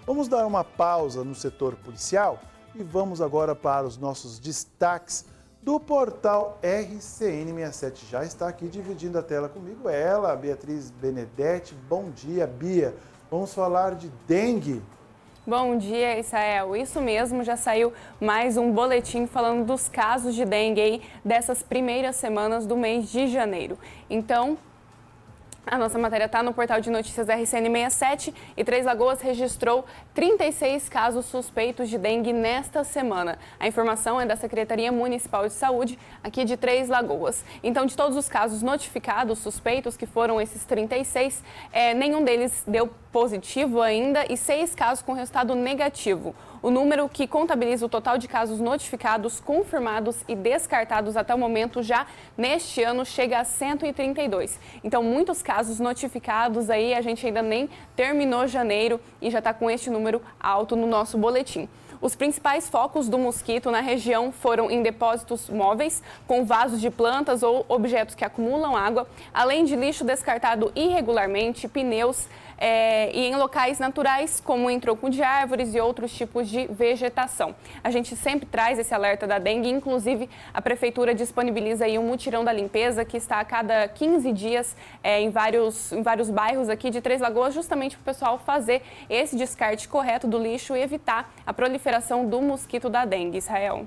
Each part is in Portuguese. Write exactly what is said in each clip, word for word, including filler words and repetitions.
Vamos dar uma pausa no setor policial e vamos agora para os nossos destaques do portal R C N sessenta e sete. Já está aqui dividindo a tela comigo ela, Beatriz Benedetti. Bom dia, Bia. Vamos falar de dengue. Bom dia, Israel. Isso mesmo, já saiu mais um boletim falando dos casos de dengue aí dessas primeiras semanas do mês de janeiro. Então, a nossa matéria está no portal de notícias R C N sessenta e sete e Três Lagoas registrou trinta e seis casos suspeitos de dengue nesta semana. A informação é da Secretaria Municipal de Saúde aqui de Três Lagoas. Então, de todos os casos notificados, suspeitos, que foram esses trinta e seis, é, nenhum deles deu positivo ainda e seis casos com resultado negativo. O número que contabiliza o total de casos notificados, confirmados e descartados até o momento já neste ano chega a cento e trinta e dois. Então, muitos casos notificados aí, a gente ainda nem terminou janeiro e já está com este número alto no nosso boletim. Os principais focos do mosquito na região foram em depósitos móveis, com vasos de plantas ou objetos que acumulam água, além de lixo descartado irregularmente, pneus é, e em locais naturais, como em tronco de árvores e outros tipos de vegetação. A gente sempre traz esse alerta da dengue, inclusive a Prefeitura disponibiliza aí um mutirão da limpeza que está a cada quinze dias é, em, vários, em vários bairros aqui de Três Lagoas, justamente para o pessoal fazer esse descarte correto do lixo e evitar a proliferação do mosquito da dengue, Israel.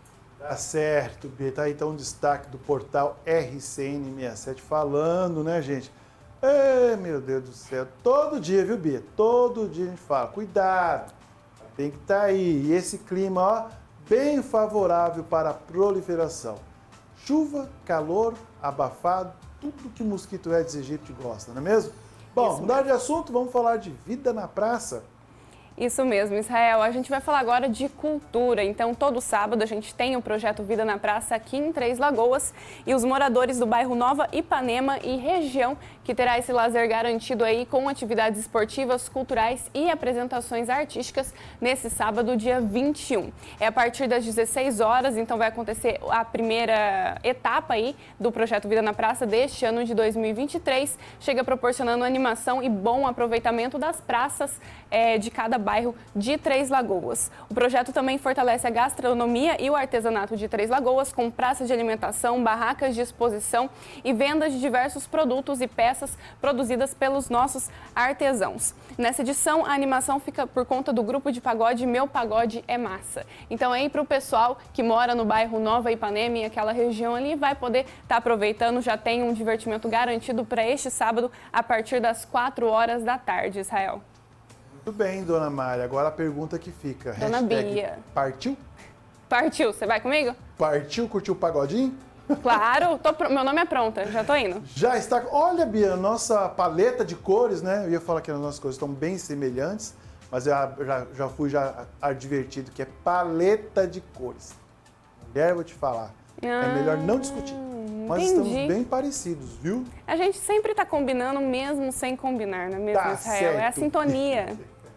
Tá certo, Bia. Tá aí então o destaque do portal R C N sessenta e sete falando, né, gente? Ei, meu Deus do céu. Todo dia, viu, Bia? Todo dia a gente fala. Cuidado. Tem que estar aí. E esse clima, ó, bem favorável para a proliferação. Chuva, calor, abafado, tudo que o mosquito Aedes aegypti gosta, não é mesmo? Bom, mudar de assunto, vamos falar de vida na praça. Isso mesmo, Israel. A gente vai falar agora de cultura. Então, todo sábado a gente tem o projeto Vida na Praça aqui em Três Lagoas e os moradores do bairro Nova Ipanema e região que terá esse lazer garantido aí com atividades esportivas, culturais e apresentações artísticas nesse sábado, dia vinte e um. É a partir das dezesseis horas, então vai acontecer a primeira etapa aí do projeto Vida na Praça deste ano de dois mil e vinte e três. Chega proporcionando animação e bom aproveitamento das praças é, de cada bairro de Três Lagoas. O projeto também fortalece a gastronomia e o artesanato de Três Lagoas, com praças de alimentação, barracas de exposição e vendas de diversos produtos e peças produzidas pelos nossos artesãos. Nessa edição, a animação fica por conta do grupo de pagode Meu Pagode é Massa. Então, aí para o pessoal que mora no bairro Nova Ipanema e aquela região ali, vai poder estar tá aproveitando, já tem um divertimento garantido para este sábado, a partir das quatro horas da tarde, Israel. Muito bem, dona Mari. Agora a pergunta que fica. Dona Bia. Partiu? Partiu. Você vai comigo? Partiu, curtiu o pagodinho? Claro. Tô, meu nome é pronta. Já tô indo. Já está. Olha, Bia, nossa paleta de cores, né? Eu ia falar que as nossas cores estão bem semelhantes, mas eu já, já fui já advertido que é paleta de cores. Mulher, vou te falar. Ah, é melhor não discutir. Nós entendi. estamos bem parecidos, viu? A gente sempre está combinando mesmo sem combinar, não é mesmo, tá Israel? Certo. É a sintonia.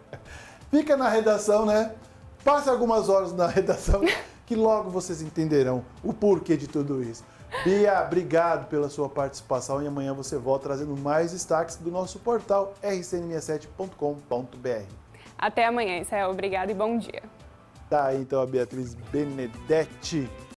Fica na redação, né? Passe algumas horas na redação que logo vocês entenderão o porquê de tudo isso. Bia, obrigado pela sua participação e amanhã você volta trazendo mais destaques do nosso portal R C N sessenta e sete ponto com ponto br. Até amanhã, Israel. Obrigado e bom dia. Tá aí então a Beatriz Benedetti.